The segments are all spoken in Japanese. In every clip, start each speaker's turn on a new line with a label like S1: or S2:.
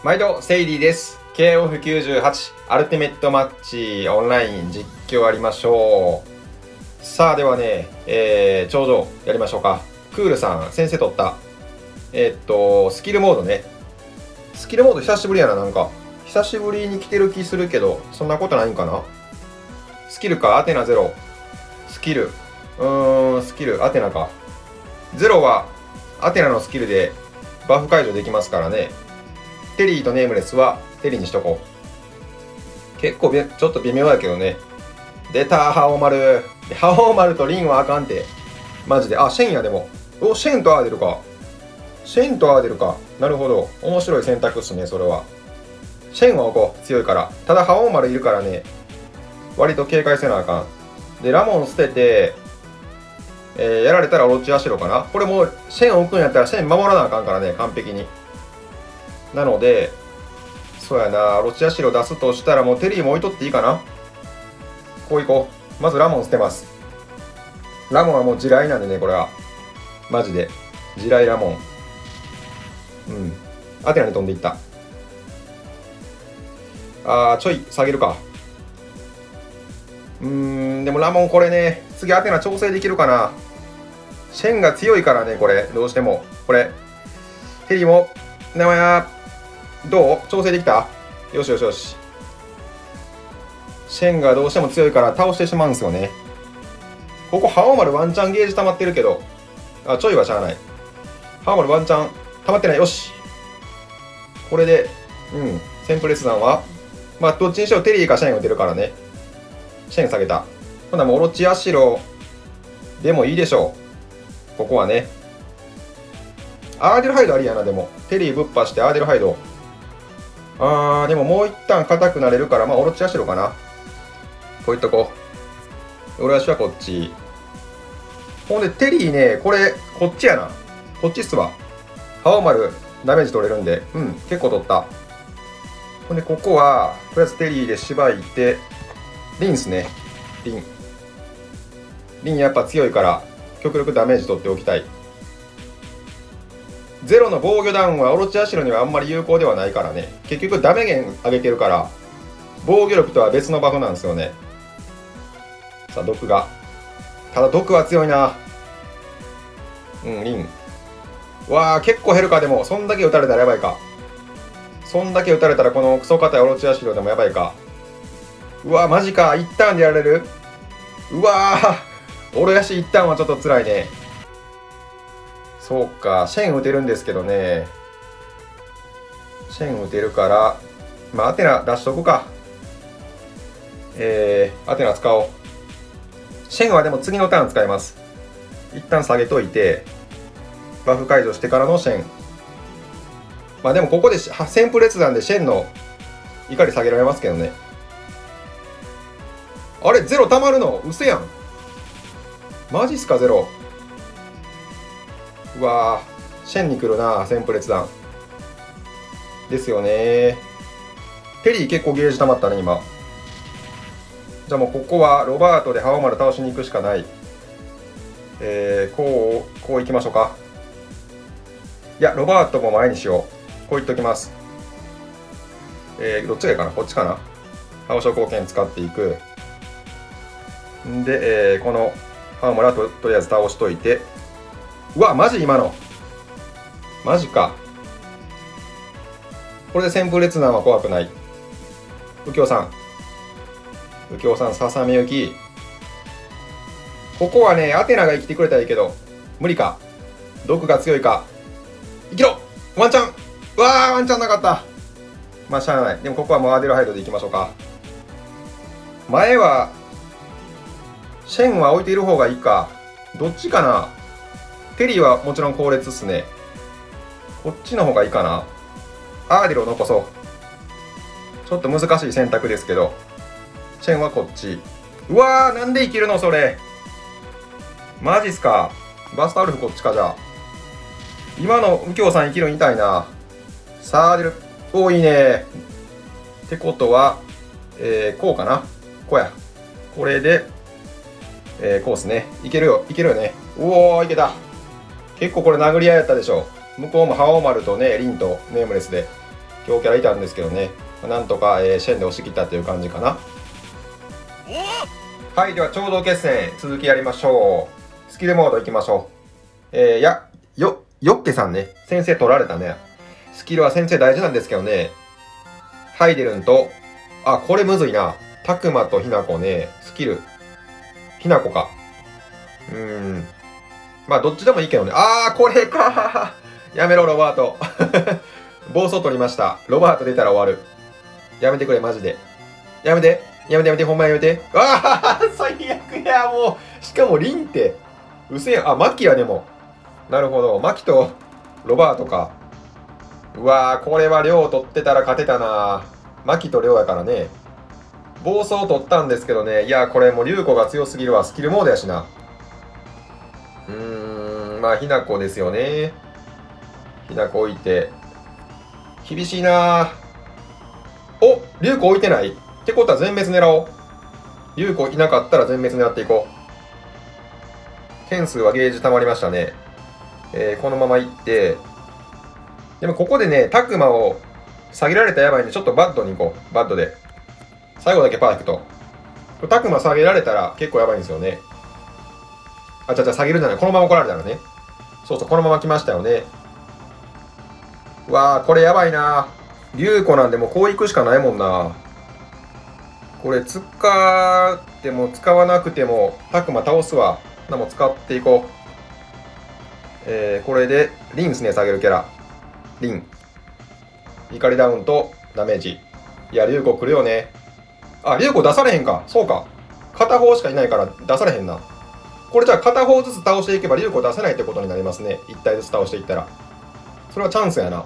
S1: 毎度セイリーです。 KOF98 アルティメットマッチオンライン実況ありましょう。さあではね、頂上やりましょうか。クールさん先生取った。スキルモードね。スキルモード久しぶりやな。なんか久しぶりに来てる気するけど、そんなことないんかな。スキルか、アテナゼロ。スキルスキルアテナか。ゼロはアテナのスキルでバフ解除できますからね。テリーとネームレスはテリーにしとこう。結構ちょっと微妙やけどね。出たハオマル。ハオマルとリンはあかんて。マジで。あ、シェンやでも。お、シェンとアーデルか。シェンとアーデルか。なるほど。面白い選択っすね、それは。シェンは置こう。強いから。ただハオマルいるからね。割と警戒せなあかん。で、ラモン捨てて、やられたらオロチアシロかな。これもうシェン置くんやったらシェン守らなあかんからね、完璧に。なので、そうやな、ロチアシロ出すとしたらもうテリーも置いとっていいかな。こういこう。まずラモン捨てます。ラモンはもう地雷なんでね、これは。マジで。地雷ラモン。アテナに飛んでいった。ちょい下げるか。でもラモンこれね、次アテナ調整できるかな。シェンが強いからね、これ。どうしても。これ。テリーも、名前は、どう調整できた？よしよしよし。シェンがどうしても強いから倒してしまうんですよね。ここ、ハオマルワンチャンゲージ溜まってるけど、ちょいはしゃあない。ハオマルワンチャン溜まってない。よし。これで、センプレス弾は、まあ、どっちにしろテリーかシェン打てるからね。シェン下げた。ほなもうオロチアシロでもいいでしょう。ここはね。アーデルハイドありやな、でも。テリーぶっぱしてアーデルハイド。でももう一旦硬くなれるから、まあ、オロチアシロかな。こういっとこう。オロチはこっち。ほんで、テリーね、これ、こっちやな。こっちっすわ。ハオマル、ダメージ取れるんで、結構取った。ほんで、ここは、とりあえずテリーでしばいて、リンっすね。リン。リンやっぱ強いから、極力ダメージ取っておきたい。ゼロの防御ダウンはオロチアシロにはあんまり有効ではないからね。結局ダメ源上げてるから防御力とは別のバフなんですよね。さあ毒が、ただ毒は強いな。リンわあ結構減るか。でもそんだけ打たれたらやばいか。そんだけ打たれたらこのクソ硬いオロチアシロでもやばいか。うわマジか。一旦でやられる。うわーオロヤシ一旦はちょっと辛いね。そうか、シェン打てるんですけどね。シェン打てるから、まあ、アテナ出しとくか。アテナ使おう。シェンはでも次のターン使います。一旦下げといて、バフ解除してからのシェン。まあでもここでセンプ列弾でシェンの怒り下げられますけどね。あれ、ゼロ溜まるの？うせやん。マジっすか、ゼロ。うわーシェンに来るな、センプ列弾ですよね。テリー結構ゲージ溜まったね今。じゃあもうここはロバートでハオマル倒しに行くしかない。こういきましょうか。いやロバートも前にしよう。こういっときます。どっちがいいかな。こっちかな。ハオショ貢献使っていくんで、このハオマルはとりあえず倒しといて。うわマジ今のマジか。これで旋風列弾は怖くない。右京さんささみゆき。ここはねアテナが生きてくれたらいいけど無理か。毒が強いか。生きろワンチャン。うわーワンチャンなかった。まあしゃあない。でもここはもうアーデルハイドでいきましょうか。前はシェンは置いている方がいいか。どっちかな。テリーはもちろん後列っすね。こっちの方がいいかな。アーデルを残そう。ちょっと難しい選択ですけど。シェンはこっち。うわーなんで生きるのそれ。マジっすか。バスタオルフこっちか。じゃあ今の右京さん生きるみたいな。さあアーデル。おーいいね。ってことは、こうかな。こうや。これで、こうっすね。いけるよね。おーいけた。結構これ殴り合いやったでしょ。向こうもハオマルとね、リンとネームレスで強キャラいたんですけどね、なんとか、シェンで押し切ったという感じかな。はい、では頂上決戦続きやりましょう。スキルモードいきましょう。よっけさんね、先生取られたね。スキルは先生大事なんですけどね。ハイデルンと、あ、これむずいな。タクマとヒナコね、スキル。ヒナコか。まあ、どっちでもいいけどね。あー、これかやめろ、ロバート。暴走取りました。ロバート出たら終わる。やめてくれ、マジで。やめて。やめて、ほんまやめて。ああ、最悪や、もう。しかも、リンって。うせやん。あ、マキや、でも。なるほど。マキとロバートか。うわー、これは量取ってたら勝てたな。マキと量やからね。暴走取ったんですけどね。いや、これもう、リュウコが強すぎるわ。スキルモードやしな。まあ、ひなこですよね。ひなこ置いて。厳しいな。お、リュウコ置いてないってことは全滅狙おう。リュウコいなかったら全滅狙っていこう。件数はゲージ溜まりましたね。このままいって。でもここでね、タクマを下げられたらやばいんで、ちょっとバッドに行こう。バッドで。最後だけパーフェクト。タクマ下げられたら結構やばいんですよね。あ、下げるじゃない。このまま来られたらね。そうそう、このまま来ましたよね。うわー、これやばいな。リュウコなんでもうこう行くしかないもんな。これ使っても使わなくてもタクマ倒すわ。も使っていこう。これでリンですね、下げるキャラ。リン。怒りダウンとダメージ。いや、リュウコ来るよね。あ、リュウコ出されへんか。そうか。片方しかいないから出されへんな。これじゃあ片方ずつ倒していけばリュウコ出せないってことになりますね。1体ずつ倒していったら。それはチャンスやな。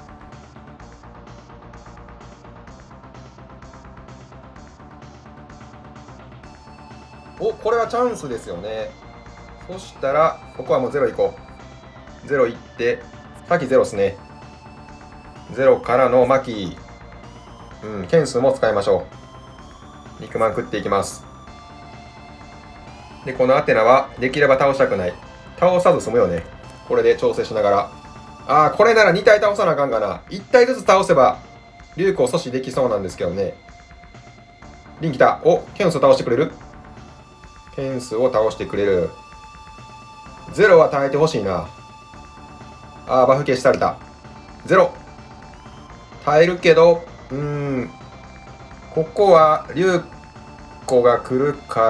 S1: お、これはチャンスですよね。そしたら、ここはもう0いこう。0いって、さっき0っすね。0からのマキ。件数も使いましょう。肉まん食っていきます。で、このアテナは、できれば倒したくない。倒さず済むよね。これで調整しながら。ああ、これなら2体倒さなあかんかな。1体ずつ倒せば、リュウコを阻止できそうなんですけどね。リン来た。お、ケンスを倒してくれる？ケンスを倒してくれる。ゼロは耐えてほしいな。ああ、バフ消しされた。ゼロ。耐えるけど、ここは、リュウコが来るから、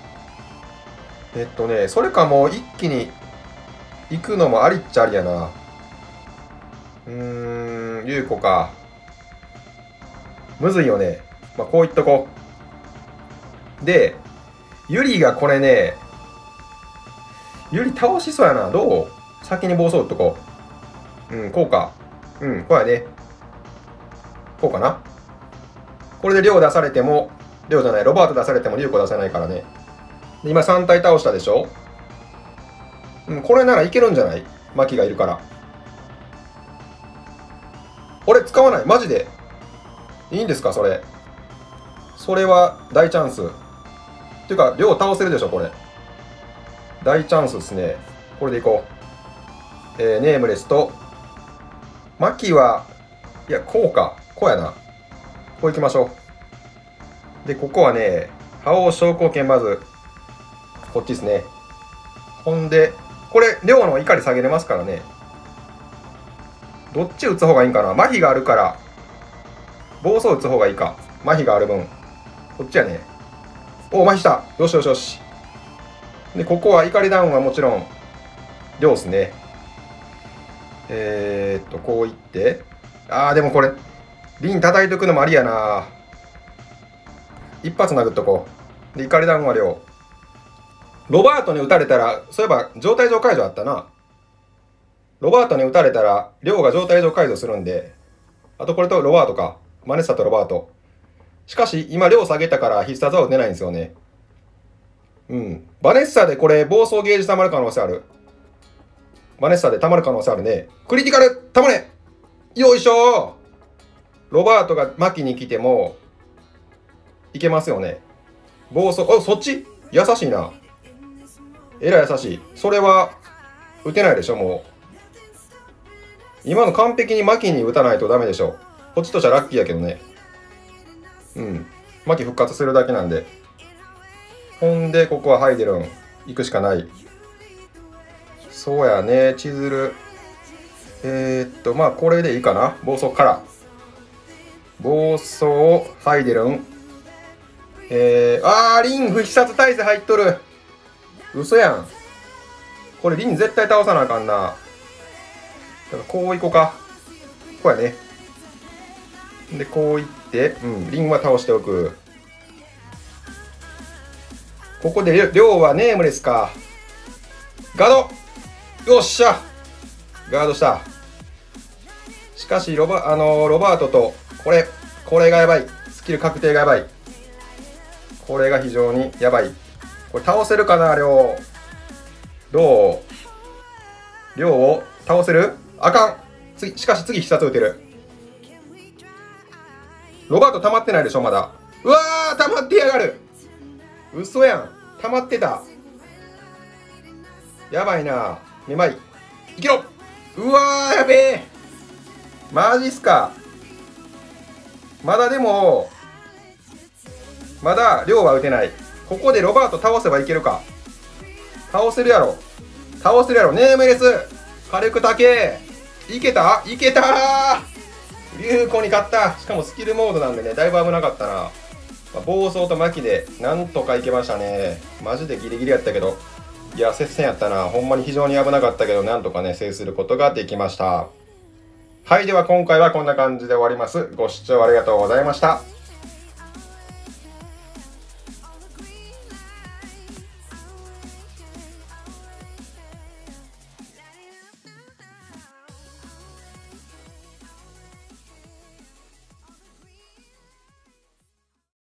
S1: それかもう一気に行くのもありっちゃありやな。リュウコか。むずいよね。まあ、こういっとこう。で、ユリがこれね、ユリ倒しそうやな。どう？先に暴走打っとこう。こうか。こうやね。こうかな。これで量出されても、量じゃない、ロバート出されてもリュウコ出せないからね。で今3体倒したでしょ？これならいけるんじゃない？マキがいるから。俺使わない。マジで。いいんですかそれ。それは大チャンス。っていうか、量倒せるでしょこれ。大チャンスですね。これでいこう。ネームレスと、マキは、いや、こうか。こうやな。こう行きましょう。で、ここはね、覇王昇降剣まず、こっちですね。ほんで、これ、量の怒り下げれますからね。どっち打つ方がいいんかな。麻痺があるから、暴走打つ方がいいか。麻痺がある分。こっちやね。お、麻痺した。よしよしよし。で、ここは怒りダウンはもちろん、量ですね。こういって。でもこれ、リン叩いとくのもありやな。一発殴っとこう。で、怒りダウンは量。ロバートに撃たれたら、そういえば、状態上解除あったな。ロバートに撃たれたら、量が状態上解除するんで、あとこれとロバートか。マネッサとロバート。しかし、今量下げたから必殺は打てないんですよね。バネッサでこれ、暴走ゲージ溜まる可能性ある。バネッサで溜まる可能性あるね。クリティカル溜まれよいしょー。ロバートが巻きに来ても、いけますよね。暴走、そっち優しいな。えらい優しい。それは、打てないでしょ、もう。 今の完璧にマキに打たないとダメでしょ。こっちとしてはラッキーやけどね。うん。マキ復活するだけなんで。ほんで、ここはハイデルン。行くしかない。そうやね、千鶴。まあ、これでいいかな。暴走から。暴走、ハイデルン。リング必殺耐性入っとる。嘘やん。これリン絶対倒さなあかんな。だからこういこうか。こうやね。で、こういって、リンは倒しておく。ここでりょうはネームレスか。ガードよっしゃガードした。しかしロバートと、これがやばい。スキル確定がやばい。これが非常にやばい。これ倒せるかな、りょう。どうりょうを倒せる？あかん。しかし次必殺打てる。ロバート溜まってないでしょ、まだ。うわー、溜まってやがる。嘘やん。溜まってた。やばいな。めまい。いけろ。うわー、やべえ。マジっすか。まだでも、まだ量は打てない。ここでロバート倒せばいけるか。倒せるやろ。倒せるやろ。ネームレス。火力高え。いけたいけたー。流行に勝った。しかもスキルモードなんでね、だいぶ危なかったな。まあ、暴走とマキでなんとかいけましたね。マジでギリギリやったけど。いや、接戦やったな。ほんまに非常に危なかったけど、なんとかね、制することができました。はい、では今回はこんな感じで終わります。ご視聴ありがとうございました。